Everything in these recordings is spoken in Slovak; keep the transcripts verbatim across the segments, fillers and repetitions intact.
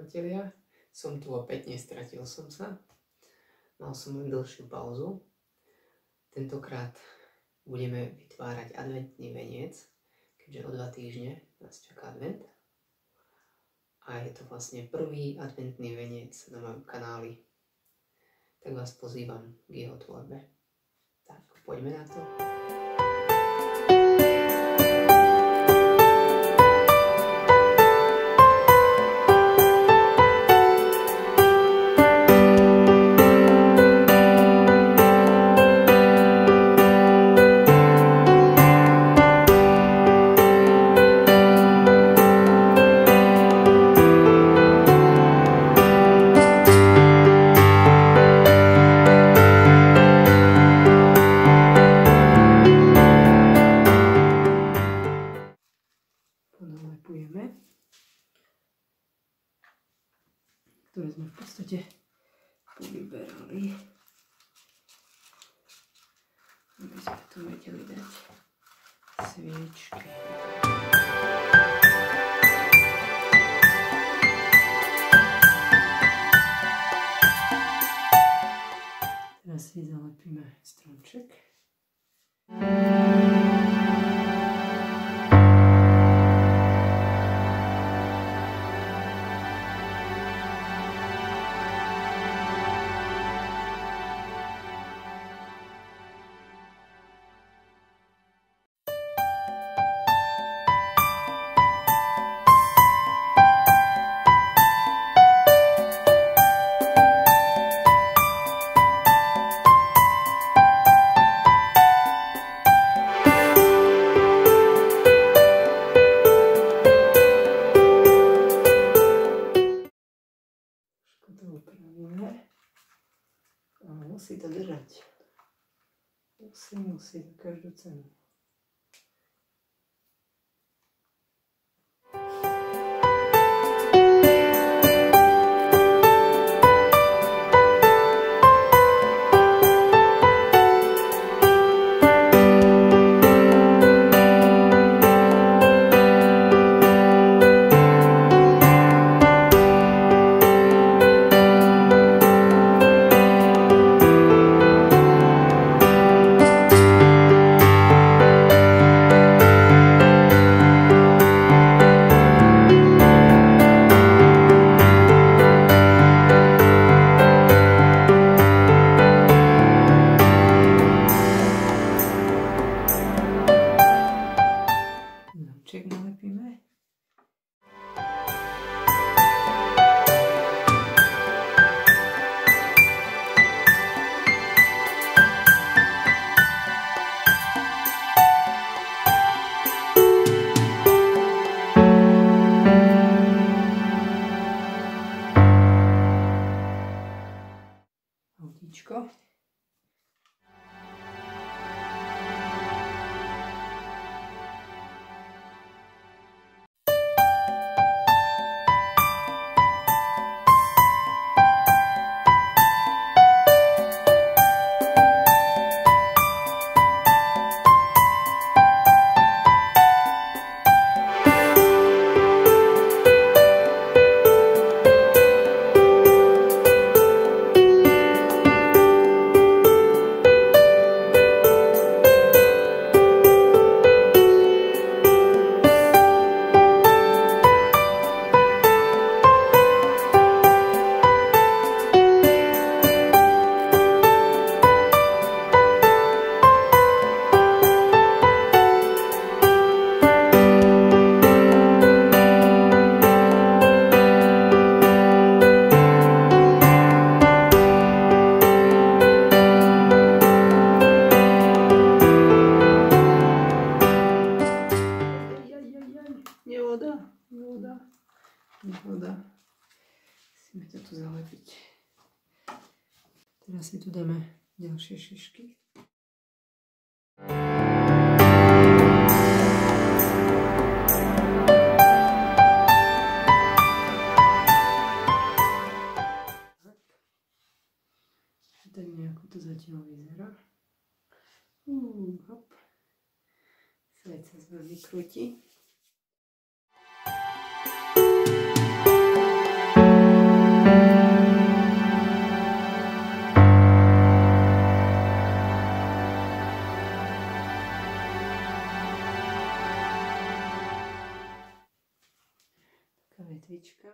priatelia, som tu opäť, nestratil som sa. Mal som len dlhšiu pauzu. Tentokrát budeme vytvárať adventný veniec, keďže o dva týždne nás čaká advent. A je to vlastne prvý adventný veniec na mojom kanáli. Tak vás pozývam k jeho tvorbe. Tak, poďme na to. Ponalepujeme, ktoré sme v podstate povyberali, aby sme tu vedeli dať sviečky. Teraz si zalepíme stromček. Musí to držať. Musí, musí, za každú cenu. Nalepíme. Autíčko. Nevoda, nevoda, nevoda. Musíme to tu zalepiť. Teraz si tu dáme ďalšie šišky. Tak nejako to zatiaľ vyzerá. Uh, hop. Svet sa z vás vykrúti. sviečka.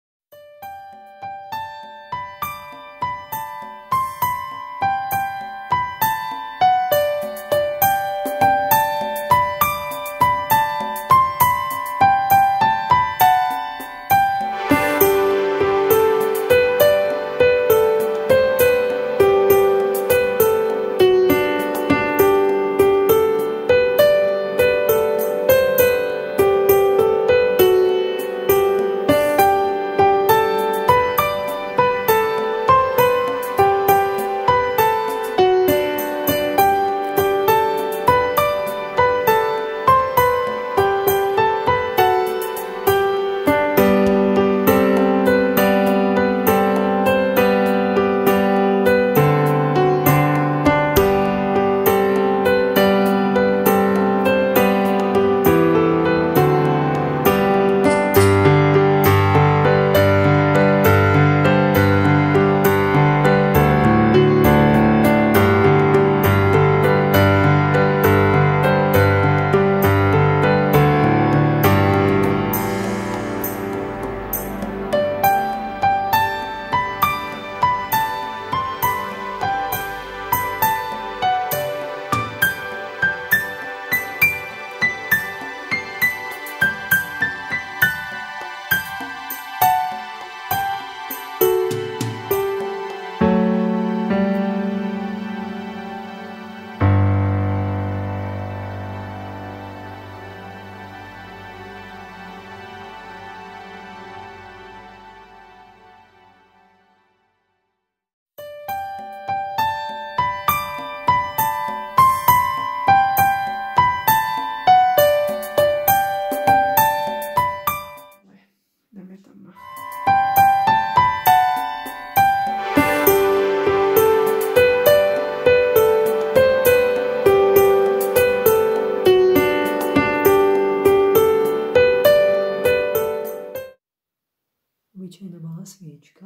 Obyčajná malá sviečka.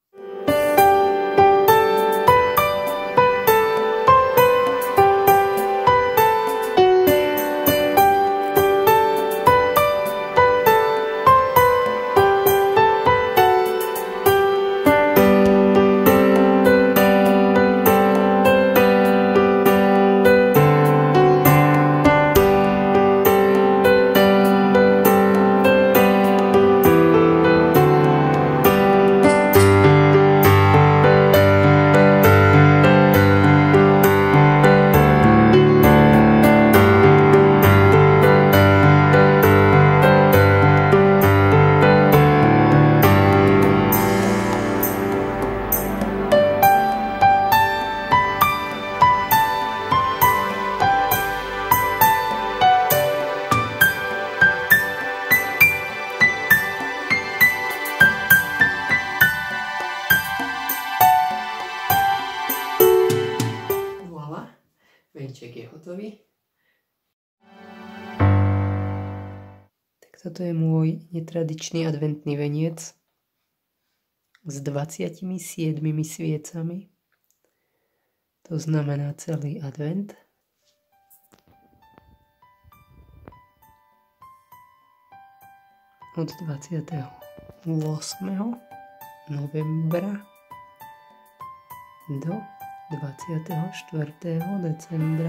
Venček je hotový. Tak toto je môj netradičný adventný veniec s dvadsiatimi siedmimi sviecami. To znamená celý advent. Od dvadsiateho ôsmeho novembra do dvadsiateho štvrtého decembra.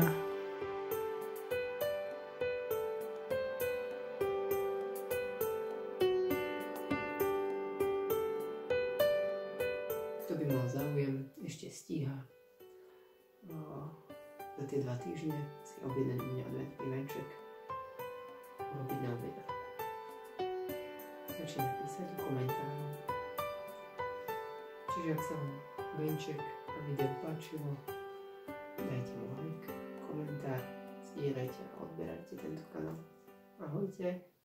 Kto by mal záujem, ešte stíha za tie dva týždne si objednať u mňa adventný venček urobiť na obeda. Stačí napísať do komentárov. Čiže ak sa vám venček a video páčilo, dajte mu like, komentár, zdieľajte a odberajte tento kanál. Ahojte!